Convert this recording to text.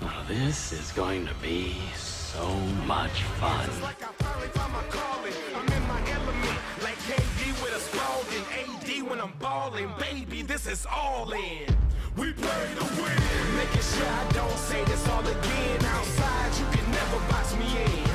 Now this is going to be so much fun. It's like I finally found my calling. I'm in my element, like KD with a Spalding, AD when I'm balling. Baby, this is all in. We play to win. Making sure I don't say this all again. Outside, you can never box me in.